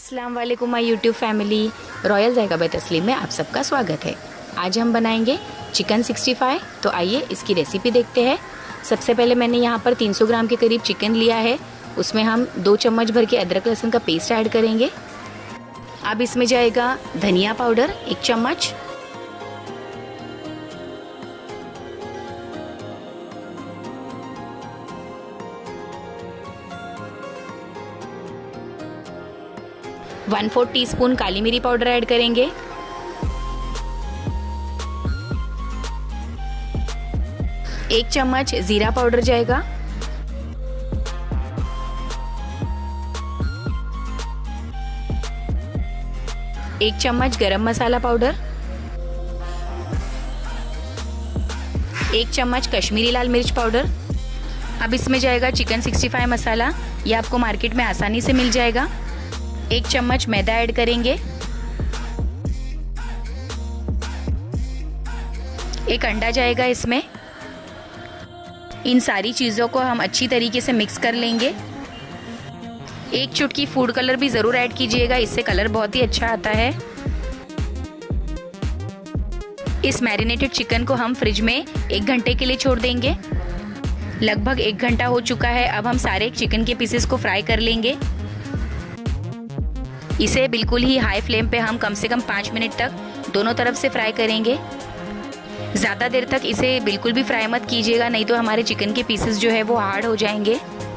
अस्सलाम वालेकुम my YouTube family. Royal Zaika by Tasleem में आप सबका स्वागत है। आज हम बनाएंगे चिकन 65। तो आइए इसकी रेसिपी देखते हैं। सबसे पहले मैंने यहाँ पर 300 ग्राम के करीब चिकन लिया है। उसमें हम 2 चम्मच भर के अदरक लहसुन का पेस्ट ऐड करेंगे। अब इसमें जाएगा धनिया पाउडर 1 चम्मच, वन 1/4 टीस्पून काली मिरी पाउडर ऐड करेंगे। एक चम्मच जीरा पाउडर जाएगा। एक चम्मच गरम मसाला पाउडर, 1 चम्मच कश्मीरी लाल मिर्च पाउडर। अब इसमें जाएगा चिकन 65 मसाला। ये आपको मार्केट में आसानी से मिल जाएगा। 1 चम्मच मैदा ऐड करेंगे। 1 अंडा जाएगा इसमें। इन सारी चीज़ों को हम अच्छी तरीके से मिक्स कर लेंगे। 1 चुटकी फूड कलर भी ज़रूर ऐड कीजिएगा, इससे कलर बहुत ही अच्छा आता है। इस मैरिनेटेड चिकन को हम फ्रिज में 1 घंटे के लिए छोड़ देंगे। लगभग 1 घंटा हो चुका है। अब हम सारे चिकन के पीसेस को फ्राई कर लेंगे। इसे बिल्कुल ही हाई फ्लेम पे हम कम से कम 5 मिनट तक दोनों तरफ से फ्राई करेंगे। ज़्यादा देर तक इसे बिल्कुल भी फ्राई मत कीजिएगा, नहीं तो हमारे चिकन के पीसेस जो है वो हार्ड हो जाएंगे।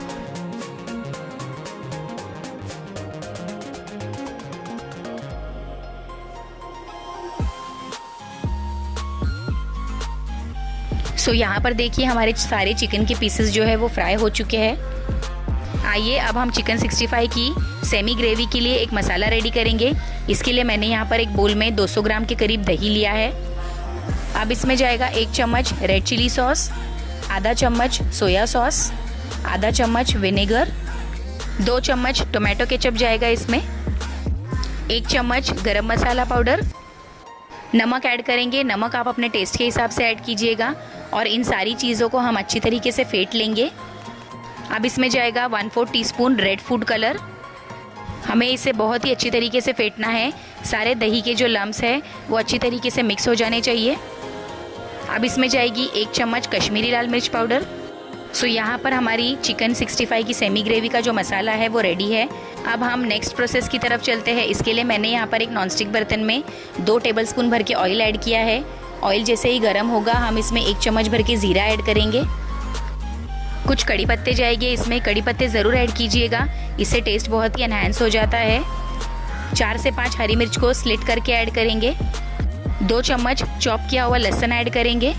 यहाँ पर देखिए हमारे सारे चिकन के पीसेस जो है वो फ्राई हो चुके हैं। आइए अब हम चिकन 65 की सेमी ग्रेवी के लिए एक मसाला रेडी करेंगे। इसके लिए मैंने यहाँ पर एक बोल में 200 ग्राम के करीब दही लिया है। अब इसमें जाएगा 1 चम्मच रेड चिली सॉस, आधा चम्मच सोया सॉस, आधा चम्मच विनेगर, 2 चम्मच टोमेटो केचप जाएगा इसमें, 1 चम्मच गरम मसाला पाउडर, नमक ऐड करेंगे। नमक आप अपने टेस्ट के हिसाब से ऐड कीजिएगा और इन सारी चीज़ों को हम अच्छी तरीके से फेंट लेंगे। अब इसमें जाएगा 1/4 टीस्पून रेड फूड कलर। हमें इसे बहुत ही अच्छी तरीके से फेंटना है। सारे दही के जो लम्स हैं वो अच्छी तरीके से मिक्स हो जाने चाहिए। अब इसमें जाएगी 1 चम्मच कश्मीरी लाल मिर्च पाउडर। यहाँ पर हमारी चिकन 65 की सेमी ग्रेवी का जो मसाला है वो रेडी है। अब हम नेक्स्ट प्रोसेस की तरफ चलते हैं। इसके लिए मैंने यहाँ पर एक नॉनस्टिक बर्तन में 2 टेबलस्पून भर के ऑयल ऐड किया है। ऑयल जैसे ही गर्म होगा हम इसमें 1 चम्मच भर के ज़ीरा ऐड करेंगे। कुछ कड़ी पत्ते जाएंगे इसमें। कड़ी पत्ते ज़रूर ऐड कीजिएगा, इससे टेस्ट बहुत ही एनहांस हो जाता है। 4 से 5 हरी मिर्च को स्लिट करके ऐड करेंगे। 2 चम्मच चॉप किया हुआ लहसुन ऐड करेंगे।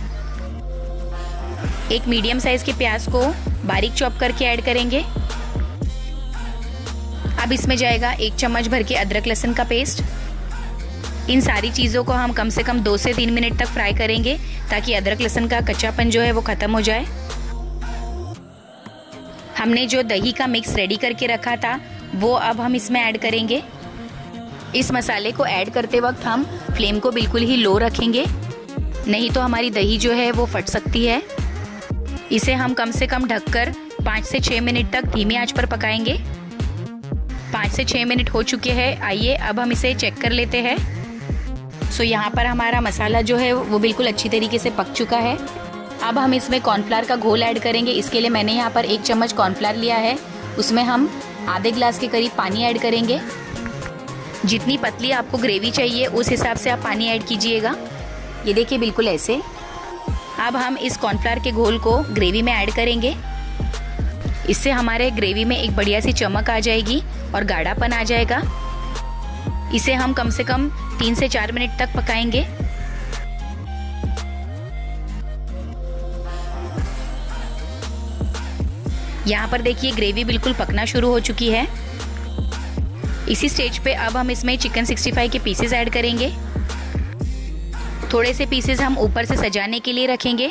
एक मीडियम साइज के प्याज को बारीक चॉप करके ऐड करेंगे। अब इसमें जाएगा 1 चम्मच भर के अदरक लहसुन का पेस्ट। इन सारी चीज़ों को हम कम से कम 2 से 3 मिनट तक फ्राई करेंगे ताकि अदरक लहसुन का कच्चापन जो है वो ख़त्म हो जाए। हमने जो दही का मिक्स रेडी करके रखा था वो अब हम इसमें ऐड करेंगे। इस मसाले को ऐड करते वक्त हम फ्लेम को बिल्कुल ही लो रखेंगे, नहीं तो हमारी दही जो है वो फट सकती है। इसे हम कम से कम ढककर 5 से 6 मिनट तक धीमी आंच पर पकाएंगे। 5 से 6 मिनट हो चुके हैं। आइए अब हम इसे चेक कर लेते हैं। यहाँ पर हमारा मसाला जो है वो बिल्कुल अच्छी तरीके से पक चुका है। अब हम इसमें कॉर्नफ्लावर का घोल ऐड करेंगे। इसके लिए मैंने यहाँ पर 1 चम्मच कॉर्नफ्लावर लिया है। उसमें हम आधे ग्लास के करीब पानी ऐड करेंगे। जितनी पतली आपको ग्रेवी चाहिए उस हिसाब से आप पानी ऐड कीजिएगा। ये देखिए बिल्कुल ऐसे। अब हम इस कॉर्नफ्लावर के घोल को ग्रेवी में ऐड करेंगे। इससे हमारे ग्रेवी में एक बढ़िया सी चमक आ जाएगी और गाढ़ापन आ जाएगा। इसे हम कम से कम 3 से 4 मिनट तक पकाएंगे। यहाँ पर देखिए ग्रेवी बिल्कुल पकना शुरू हो चुकी है। इसी स्टेज पे अब हम इसमें चिकन 65 के पीसेस ऐड करेंगे। थोड़े से पीसेस हम ऊपर से सजाने के लिए रखेंगे।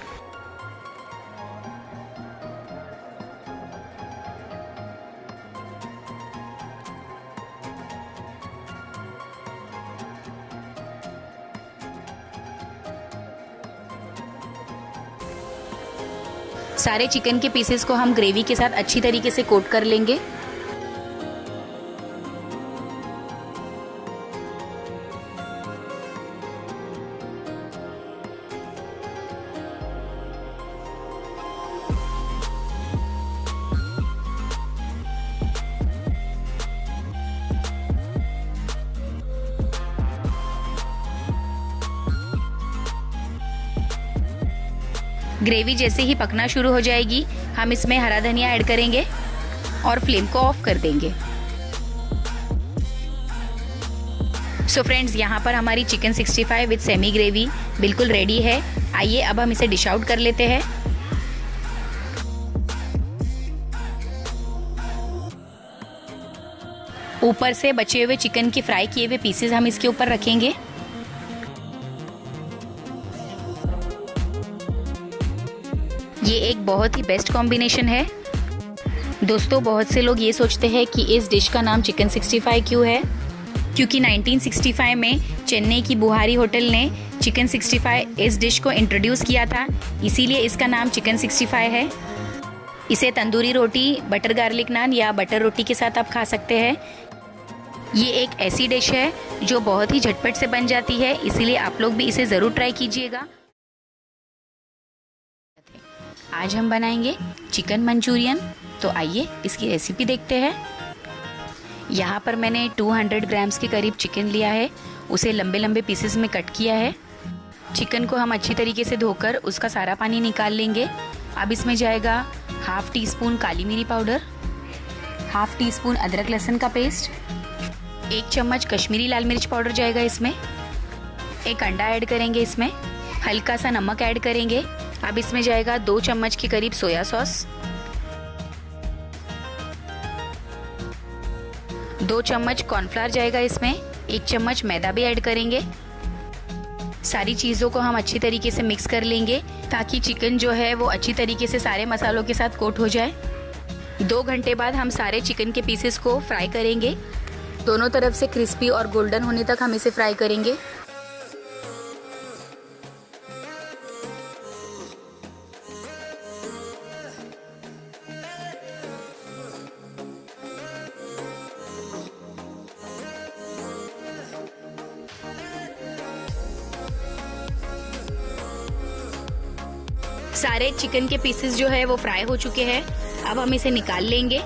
सारे चिकन के पीसेस को हम ग्रेवी के साथ अच्छी तरीके से कोट कर लेंगे। ग्रेवी जैसे ही पकना शुरू हो जाएगी हम इसमें हरा धनिया ऐड करेंगे और फ्लेम को ऑफ कर देंगे। सो फ्रेंड्स, यहाँ पर हमारी चिकन 65 विद सेमी ग्रेवी बिल्कुल रेडी है। आइए अब हम इसे डिश आउट कर लेते हैं। ऊपर से बचे हुए चिकन के फ्राई किए हुए पीसेस हम इसके ऊपर रखेंगे। ये एक बहुत ही बेस्ट कॉम्बिनेशन है। दोस्तों, बहुत से लोग ये सोचते हैं कि इस डिश का नाम चिकन 65 क्यों है, क्योंकि 1965 में चेन्नई की बुहारी होटल ने चिकन 65 इस डिश को इंट्रोड्यूस किया था, इसीलिए इसका नाम चिकन 65 है। इसे तंदूरी रोटी, बटर गार्लिक नान या बटर रोटी के साथ आप खा सकते हैं। ये एक ऐसी डिश है जो बहुत ही झटपट से बन जाती है, इसीलिए आप लोग भी इसे ज़रूर ट्राई कीजिएगा। आज हम बनाएंगे चिकन मंचूरियन, तो आइए इसकी रेसिपी देखते हैं। यहाँ पर मैंने 200 ग्राम्स के करीब चिकन लिया है, उसे लंबे लंबे पीसेस में कट किया है। चिकन को हम अच्छी तरीके से धोकर उसका सारा पानी निकाल लेंगे। अब इसमें जाएगा हाफ टी स्पून काली मिरी पाउडर, हाफ टी स्पून अदरक लहसुन का पेस्ट, 1 चम्मच कश्मीरी लाल मिर्च पाउडर जाएगा इसमें, 1 अंडा ऐड करेंगे इसमें, हल्का सा नमक ऐड करेंगे। अब इसमें जाएगा 2 चम्मच के करीब सोया सॉस, 2 चम्मच कॉर्नफ्लावर जाएगा इसमें, 1 चम्मच मैदा भी ऐड करेंगे। सारी चीज़ों को हम अच्छी तरीके से मिक्स कर लेंगे ताकि चिकन जो है वो अच्छी तरीके से सारे मसालों के साथ कोट हो जाए। 2 घंटे बाद हम सारे चिकन के पीसेस को फ्राई करेंगे। दोनों तरफ से क्रिस्पी और गोल्डन होने तक हम इसे फ्राई करेंगे। सारे चिकन के पीसेस जो है वो फ्राई हो चुके हैं। अब हम इसे निकाल लेंगे।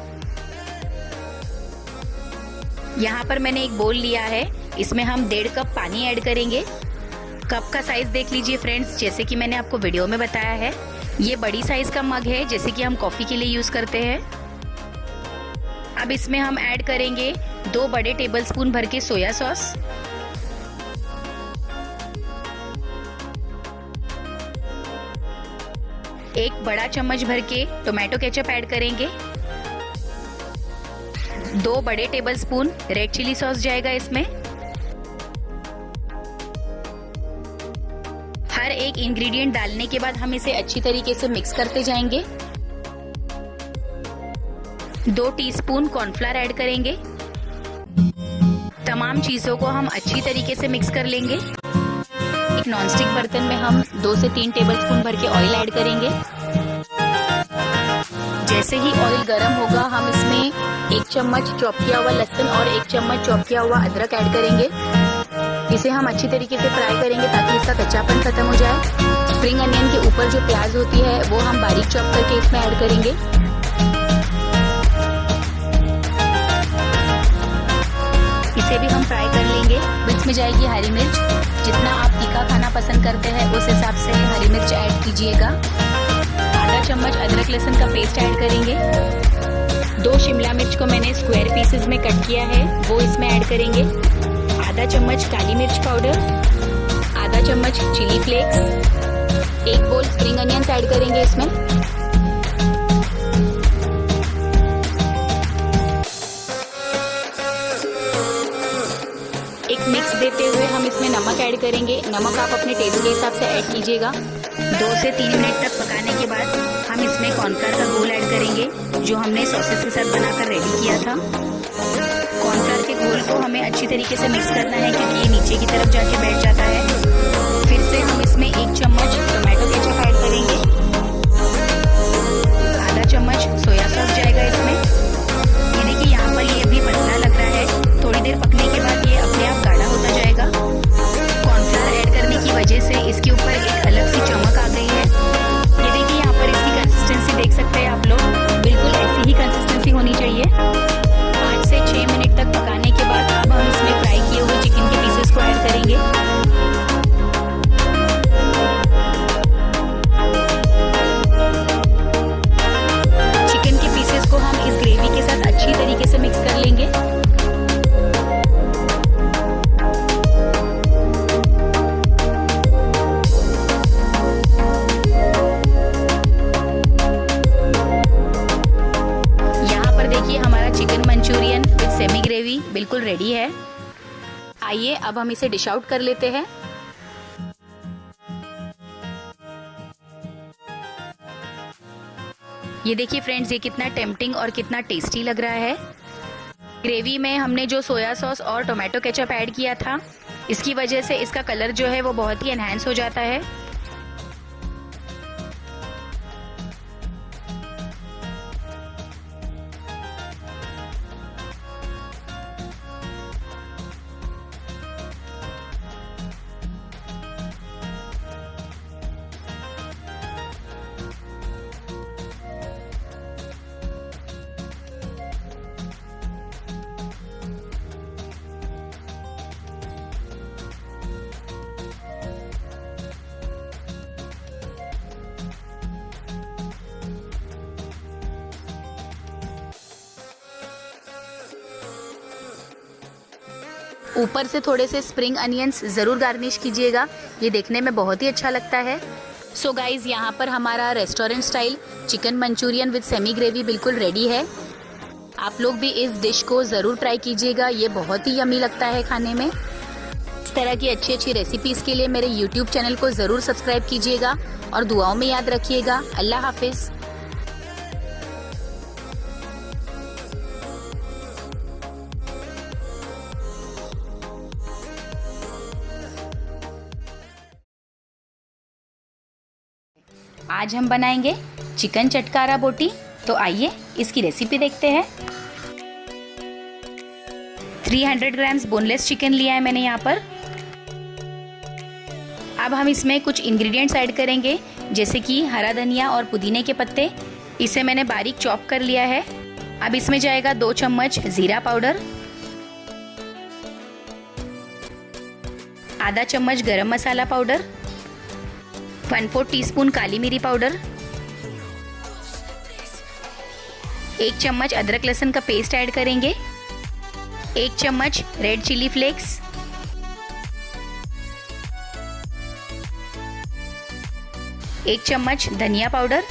यहाँ पर मैंने एक बोल लिया है, इसमें हम 1.5 कप पानी ऐड करेंगे। कप का साइज देख लीजिए फ्रेंड्स, जैसे कि मैंने आपको वीडियो में बताया है। ये बड़ी साइज का मग है, जैसे कि हम कॉफी के लिए यूज करते हैं। अब इसमें हम ऐड करेंगे 2 बड़े टेबलस्पून भर के सोया सॉस, 1 बड़ा चम्मच भर के टोमेटो केचप ऐड करेंगे, 2 बड़े टेबलस्पून रेड चिली सॉस जाएगा इसमें। हर एक इंग्रेडिएंट डालने के बाद हम इसे अच्छी तरीके से मिक्स करते जाएंगे। 2 टीस्पून कॉर्नफ्लावर ऐड करेंगे। तमाम चीजों को हम अच्छी तरीके से मिक्स कर लेंगे। एक नॉनस्टिक बर्तन में हम 2 से 3 टेबलस्पून भर के ऑयल ऐड करेंगे। जैसे ही ऑयल गर्म होगा हम इसमें 1 चम्मच चॉप किया हुआ लहसुन और 1 चम्मच चॉप किया हुआ अदरक ऐड करेंगे। इसे हम अच्छी तरीके से फ्राई करेंगे ताकि इसका कच्चापन खत्म हो जाए। स्प्रिंग अनियन के ऊपर जो प्याज होती है वो हम बारीक चॉप करके इसमें ऐड करेंगे। इसे भी हम फ्राई कर लेंगे। इसमें जाएगी हरी मिर्च, जितना आप तीखा खाना पसंद करते हैं उस हिसाब से हरी मिर्च ऐड कीजिएगा। आधा चम्मच अदरक लहसुन का पेस्ट ऐड करेंगे। 2 शिमला मिर्च को मैंने स्क्वायर पीसेस में कट किया है, वो इसमें ऐड करेंगे। आधा चम्मच काली मिर्च पाउडर, आधा चम्मच चिली फ्लेक्स, 1 बोल स्प्रिंग अनियंस ऐड करेंगे इसमें। एक मिक्स देते हुए हम इसमें नमक ऐड करेंगे। नमक आप अपने टेस्ट के हिसाब से ऐड कीजिएगा। 2 से 3 मिनट तक पकाने के बाद हम इसमें कॉर्नफ्लावर का घोल ऐड करेंगे, जो हमने सॉसेस के साथ बनाकर रेडी किया था। कॉर्नफ्लावर के घोल को हमें अच्छी तरीके से मिक्स करना है, क्योंकि ये नीचे की तरफ जाके बैठ जाता है। फिर से हम इसमें 1 चम्मच टोमेटो केचप ऐड करेंगे। आधा चम्मच सोया सॉस जाएगा इसमें। ये देखिए यहाँ पर ये अभी पतला लग रहा है, थोड़ी देर पकने के बाद ये अपने आप गाढ़ा होता जाएगा। कॉर्नफ्लावर ऐड करने की वजह से इसके ऊपर एक अलग सी चमक आ गई है। ये देखिए यहाँ पर इसकी कंसिस्टेंसी देख सकते हैं आप लोग, बिल्कुल ऐसी ही कंसिस्टेंसी होनी चाहिए। 5 से 6 मिनट तक पकाने के बाद अब हम इसमें फ्राई किए हुए चिकन के पीसेस को ऐड करेंगे। रेडी है। आइए अब हम इसे डिश आउट कर लेते हैं। ये देखिए फ्रेंड्स, ये कितना टेम्पटिंग और कितना टेस्टी लग रहा है। ग्रेवी में हमने जो सोया सॉस और टोमेटो केचप ऐड किया था, इसकी वजह से इसका कलर जो है वो बहुत ही एनहांस हो जाता है। ऊपर से थोड़े से स्प्रिंग अनियंस ज़रूर गार्निश कीजिएगा, ये देखने में बहुत ही अच्छा लगता है। सो गाइज़, यहाँ पर हमारा restaurant style chicken Manchurian with semi gravy बिल्कुल रेडी है। आप लोग भी इस डिश को ज़रूर ट्राई कीजिएगा, ये बहुत ही यम्मी लगता है खाने में। इस तरह की अच्छी अच्छी रेसिपीज़ के लिए मेरे यूट्यूब चैनल को ज़रूर सब्सक्राइब कीजिएगा और दुआओं में याद रखिएगा। अल्लाह हाफिज़। आज हम बनाएंगे चिकन चटकारा बोटी, तो आइए इसकी रेसिपी देखते हैं। 300 ग्राम्स बोनलेस चिकन लिया है मैंने यहाँ पर। अब हम इसमें कुछ इंग्रेडिएंट्स ऐड करेंगे, जैसे कि हरा धनिया और पुदीने के पत्ते। इसे मैंने बारीक चॉप कर लिया है। अब इसमें जाएगा 2 चम्मच जीरा पाउडर, आधा चम्मच गरम मसाला पाउडर, 1/4 टीस्पून काली मिरी पाउडर, 1 चम्मच अदरक लहसुन का पेस्ट ऐड करेंगे, 1 चम्मच रेड चिली फ्लेक्स, 1 चम्मच धनिया पाउडर,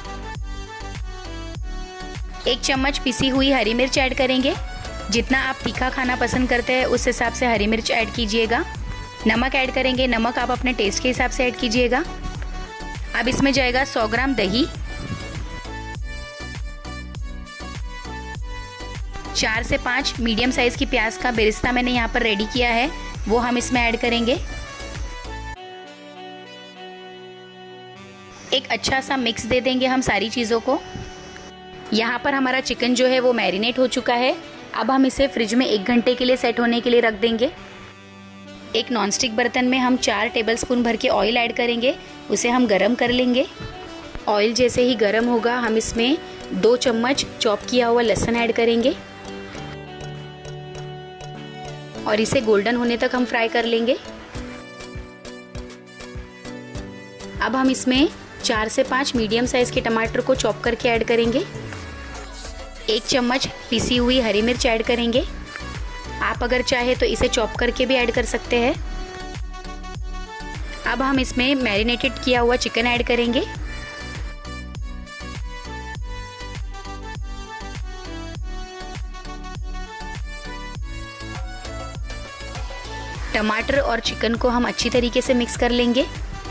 1 चम्मच पिसी हुई हरी मिर्च ऐड करेंगे। जितना आप तीखा खाना पसंद करते हैं उस हिसाब से हरी मिर्च ऐड कीजिएगा। नमक ऐड करेंगे, नमक आप अपने टेस्ट के हिसाब से ऐड कीजिएगा। अब इसमें जाएगा 100 ग्राम दही, 4 से 5 मीडियम साइज की प्याज का बेरिस्ता मैंने यहाँ पर रेडी किया है, वो हम इसमें ऐड करेंगे। एक अच्छा सा मिक्स दे देंगे हम सारी चीज़ों को। यहाँ पर हमारा चिकन जो है वो मैरिनेट हो चुका है। अब हम इसे फ्रिज में 1 घंटे के लिए सेट होने के लिए रख देंगे। एक नॉनस्टिक बर्तन में हम 4 टेबलस्पून भर के ऑयल ऐड करेंगे, उसे हम गरम कर लेंगे। ऑयल जैसे ही गरम होगा हम इसमें 2 चम्मच चॉप किया हुआ लहसुन ऐड करेंगे और इसे गोल्डन होने तक हम फ्राई कर लेंगे। अब हम इसमें 4 से 5 मीडियम साइज के टमाटर को चॉप करके ऐड करेंगे। 1 चम्मच पिसी हुई हरी मिर्च ऐड करेंगे। आप अगर चाहे तो इसे चॉप करके भी ऐड कर सकते हैं। अब हम इसमें मैरिनेटेड किया हुआ चिकन ऐड करेंगे। टमाटर और चिकन को हम अच्छी तरीके से मिक्स कर लेंगे।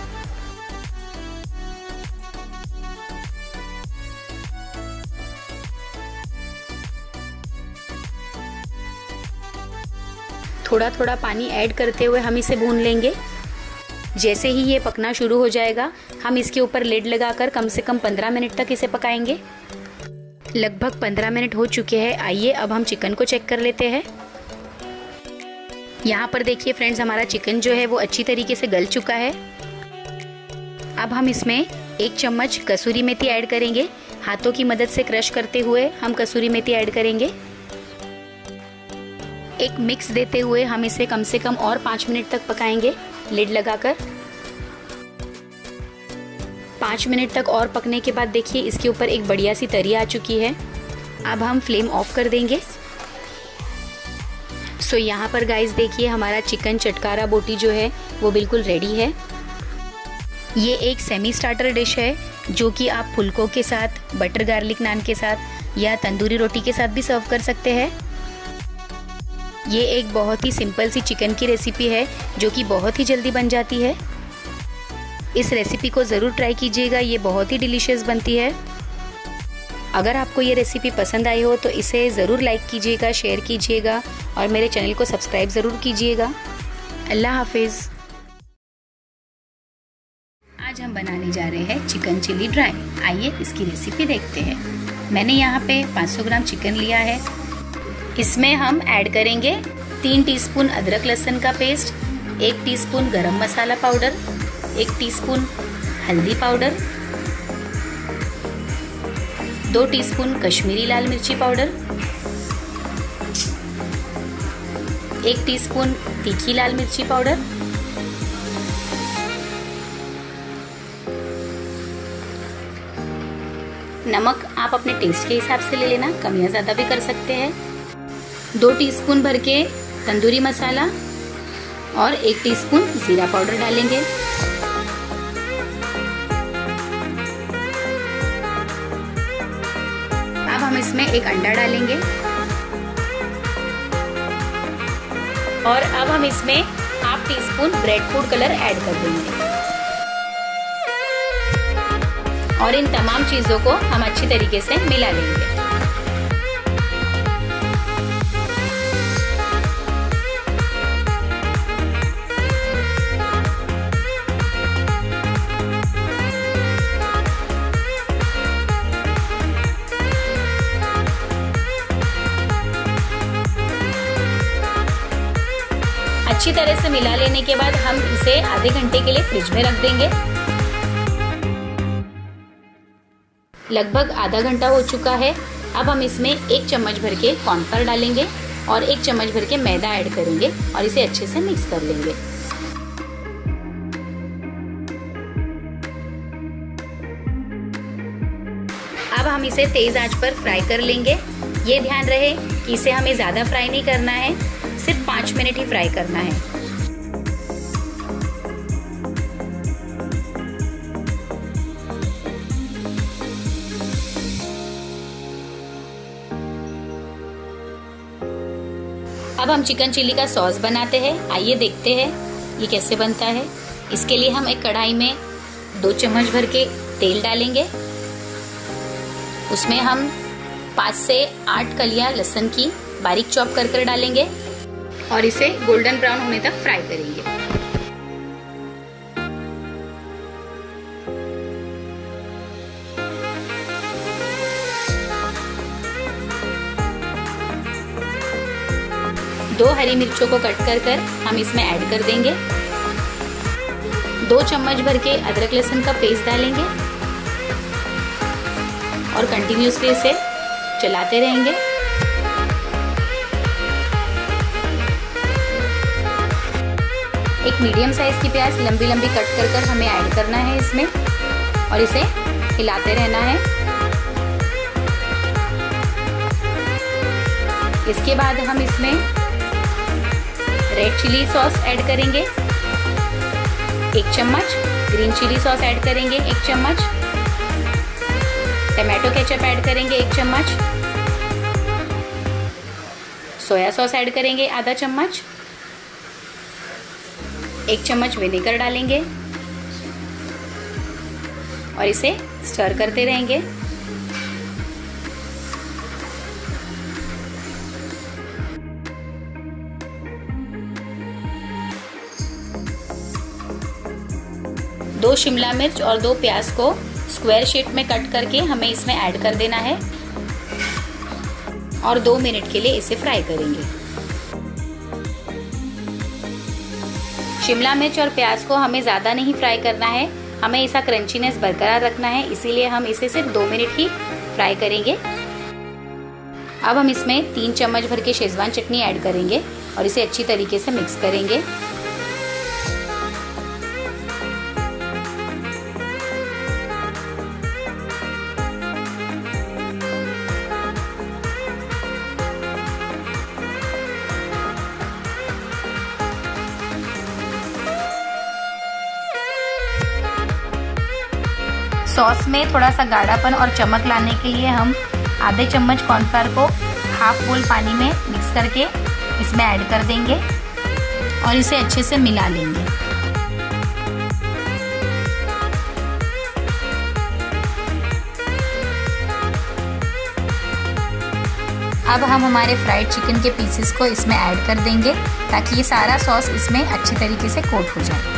थोड़ा थोड़ा पानी ऐड करते हुए हम इसे भून लेंगे। जैसे ही ये पकना शुरू हो जाएगा हम इसके ऊपर लिड लगाकर कम से कम 15 मिनट तक इसे पकाएंगे। लगभग 15 मिनट हो चुके हैं। आइए अब हम चिकन को चेक कर लेते हैं। यहाँ पर देखिए फ्रेंड्स, हमारा चिकन जो है वो अच्छी तरीके से गल चुका है। अब हम इसमें 1 चम्मच कसूरी मेथी ऐड करेंगे। हाथों की मदद से क्रश करते हुए हम कसूरी मेथी ऐड करेंगे। एक मिक्स देते हुए हम इसे कम से कम और 5 मिनट तक पकाएंगे लिड लगाकर। 5 मिनट तक और पकने के बाद देखिए इसके ऊपर एक बढ़िया सी तरी आ चुकी है। अब हम फ्लेम ऑफ कर देंगे। सो यहाँ पर गाइस देखिए हमारा चिकन चटकारा बोटी जो है वो बिल्कुल रेडी है। ये एक सेमी स्टार्टर डिश है जो कि आप फुलकों के साथ, बटर गार्लिक नान के साथ या तंदूरी रोटी के साथ भी सर्व कर सकते हैं। ये एक बहुत ही सिंपल सी चिकन की रेसिपी है जो कि बहुत ही जल्दी बन जाती है। इस रेसिपी को ज़रूर ट्राई कीजिएगा, ये बहुत ही डिलीशियस बनती है। अगर आपको ये रेसिपी पसंद आई हो तो इसे ज़रूर लाइक कीजिएगा, शेयर कीजिएगा और मेरे चैनल को सब्सक्राइब ज़रूर कीजिएगा। अल्लाह हाफिज़। आज हम बनाने जा रहे हैं चिकन चिली ड्राई। आइए इसकी रेसिपी देखते हैं। मैंने यहाँ पे 500 ग्राम चिकन लिया है। इसमें हम ऐड करेंगे 3 टीस्पून अदरक लहसुन का paste, 1 teaspoon garam masala powder, 1 teaspoon हल्दी पाउडर, 2 टीस्पून कश्मीरी लाल मिर्ची पाउडर, 1 टीस्पून तीखी लाल मिर्ची पाउडर, नमक आप अपने टेस्ट के हिसाब से ले लेना, कम या ज़्यादा भी कर सकते हैं। 2 टीस्पून भर के तंदूरी मसाला और 1 टीस्पून जीरा पाउडर डालेंगे। अब हम इसमें 1 अंडा डालेंगे और अब हम इसमें ½ teaspoon red food colour add कर देंगे और इन तमाम चीजों को हम अच्छी तरीके से मिला लेंगे। अच्छी तरह से मिला लेने के बाद हम इसे आधे घंटे के लिए फ्रिज में रख देंगे। लगभग आधा घंटा हो चुका है। अब हम इसमें 1 चम्मच भर के कॉर्नफ्लोर डालेंगे और 1 चम्मच भर के मैदा ऐड करेंगे और इसे अच्छे से मिक्स कर लेंगे। अब हम इसे तेज आंच पर फ्राई कर लेंगे। ये ध्यान रहे कि इसे हमें ज्यादा फ्राई नहीं करना है, सिर्फ 5 मिनट ही फ्राई करना है। अब हम चिकन चिली का सॉस बनाते हैं। आइए देखते हैं ये कैसे बनता है। इसके लिए हम एक कढ़ाई में 2 चम्मच भर के तेल डालेंगे। उसमें हम 5 से 8 कलियां लहसुन की बारीक चॉप कर डालेंगे और इसे गोल्डन ब्राउन होने तक फ्राई करेंगे। दो हरी मिर्चों को कट कर हम इसमें ऐड कर देंगे। 2 चम्मच भर के अदरक लहसुन का पेस्ट डालेंगे और कंटिन्यूअसली इसे चलाते रहेंगे। एक मीडियम साइज की प्याज लंबी लंबी कट कर हमें ऐड करना है इसमें और इसे हिलाते रहना है। इसके बाद हम इसमें रेड चिली सॉस ऐड करेंगे 1 चम्मच, ग्रीन चिली सॉस ऐड करेंगे 1 चम्मच, टमाटो केचप ऐड करेंगे 1 चम्मच, सोया सॉस ऐड करेंगे आधा चम्मच, 1 चम्मच विनेगर डालेंगे और इसे स्टर करते रहेंगे। दो शिमला मिर्च और 2 प्याज को स्क्वायर शेप में कट करके हमें इसमें ऐड कर देना है और 2 मिनट के लिए इसे फ्राई करेंगे। शिमला मिर्च और प्याज को हमें ज़्यादा नहीं फ्राई करना है, हमें इसका क्रंचीनेस बरकरार रखना है, इसीलिए हम इसे सिर्फ 2 मिनट ही फ्राई करेंगे। अब हम इसमें 3 चम्मच भर के शेजवान चटनी ऐड करेंगे और इसे अच्छी तरीके से मिक्स करेंगे। सॉस में थोड़ा सा गाढ़ापन और चमक लाने के लिए हम आधे चम्मच कॉर्नफ्लोर को हाफ बोल पानी में मिक्स करके इसमें ऐड कर देंगे और इसे अच्छे से मिला लेंगे। अब हम हमारे फ्राइड चिकन के पीसेस को इसमें ऐड कर देंगे ताकि ये सारा सॉस इसमें अच्छी तरीके से कोट हो जाए।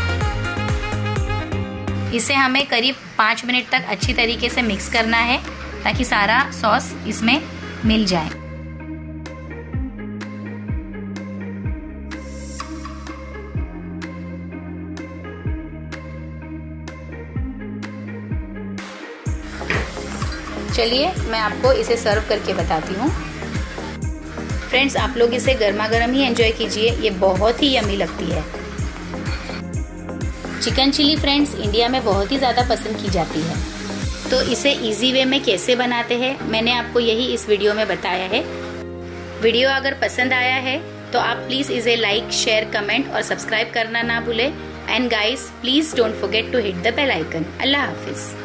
इसे हमें करीब 5 मिनट तक अच्छी तरीके से मिक्स करना है ताकि सारा सॉस इसमें मिल जाए। चलिए मैं आपको इसे सर्व करके बताती हूँ। फ्रेंड्स, आप लोग इसे गर्मा गर्म ही एंजॉय कीजिए, ये बहुत ही यमी लगती है। चिकन चिली फ्रेंड्स इंडिया में बहुत ही ज़्यादा पसंद की जाती है, तो इसे इजी वे में कैसे बनाते हैं मैंने आपको यही इस वीडियो में बताया है। वीडियो अगर पसंद आया है तो आप प्लीज़ इसे लाइक, शेयर, कमेंट और सब्सक्राइब करना ना भूलें। And guys, please don't forget to hit the bell icon. अल्लाह हाफिज़।